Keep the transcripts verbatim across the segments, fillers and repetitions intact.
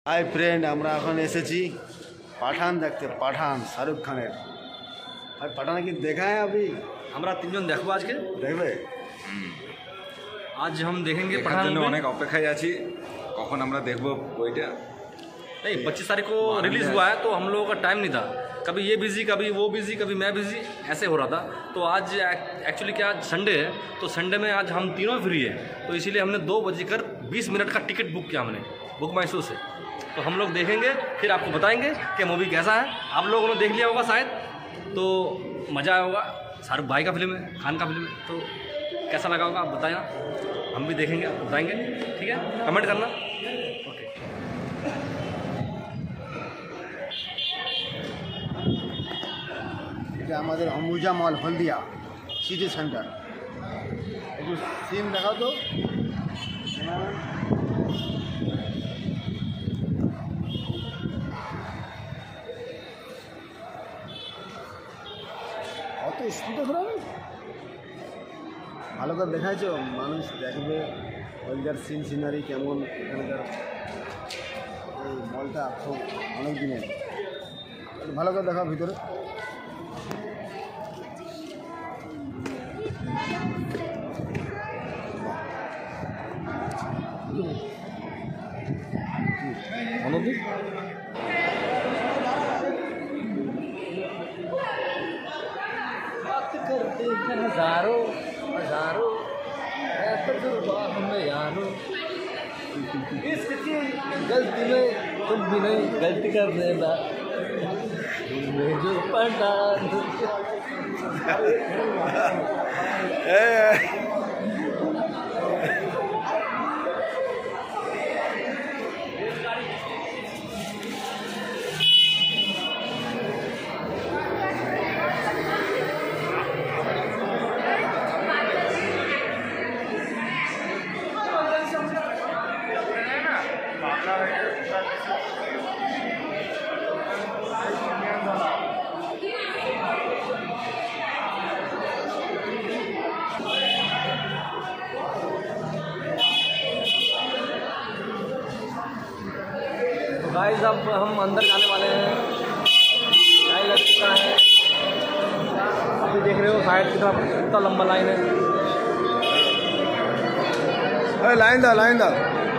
Hi friend আমরা এখন এসেছি পাঠান দেখতে পাঠান শাহরুখ খানের। আর পাঠান কি দেখা है अभी? আমরা তিনজন দেখবো আজকে। দেখবে? आज हम देखेंगे पठान। অনেক অপেক্ষায় আছি কখন আমরা দেখব ওইটা। नहीं पच्चीस तारीख को रिलीज़ हुआ है तो हम लोगों का टाइम नहीं था, कभी ये बिज़ी कभी वो बिज़ी कभी मैं बिज़ी ऐसे हो रहा था। तो आज एक्चुअली क्या आज संडे है तो संडे में आज हम तीनों फ्री है तो इसीलिए हमने दो बजे कर बीस मिनट का टिकट बुक किया हमने बुक माई शो से। तो हम लोग देखेंगे फिर आपको बताएंगे कि मूवी कैसा है। आप लोगों ने देख लिया होगा शायद तो मज़ा आया होगा। शाहरुख भाई का फिल्म है, खान का फिल्म है, तो कैसा लगा होगा आप बताया। हम भी देखेंगे बताएंगे, ठीक है, कमेंट करना। ओके এটা আমাদের Ambuja mall Haldia city centre. একটু সিন দেখাও তো। অত স্পিডে ঘোরাবে, ভালো করে দেখাইছো, মানুষ দেখবে হলদিয়ার সিন সিনারি কেমন। এখানকার এই মলটা খুব অনেক দিনের, ভালো করে দেখাও ভিতরে। अनुदीप बात करते हैं हजारों हजारों तजुर्बा हमें यारो, इसकी गलती में तुम भी नहीं गलती कर देना जो पठान। गाइस अब हम अंदर जाने वाले हैं, लाइन लग चुका है। अभी देख रहे हो साइड की तरफ कितना लंबा लाइन है। अरे लाइन दा लाइन दा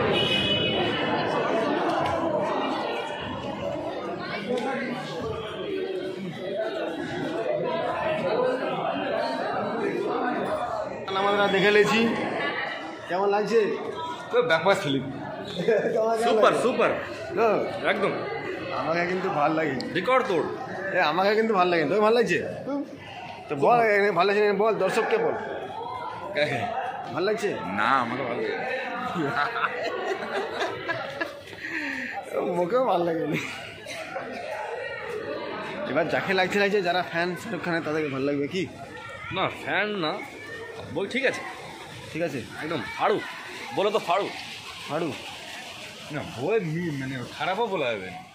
আমরা দেখে লেছি, কেমন লাগছে? তো ব্যাপার ফিল্ম সুপার সুপার একদম। আমাকে কিন্তু ভালো লাগে, রেকর্ড তোড়। এ আমাকে কিন্তু ভালো লাগে, তোকে ভালো লাগছে তো বল, ভালো লাগছে বল, দর্শককে বল ভালো লাগছে। না আমাকে ভালো লাগে, মুখেও ভালো লাগেনি। এবার যাকে লাগছে লাগছে, যারা ফ্যান শাহরুখ খানের তাদেরকে ভালো লাগবে কি না? ফ্যান না বল, ঠিক আছে ঠিক আছে একদম ফাড়ু বলো তো, ফাড়ু ফাড়ু না বই মানে খারাপও বলা যাবে না।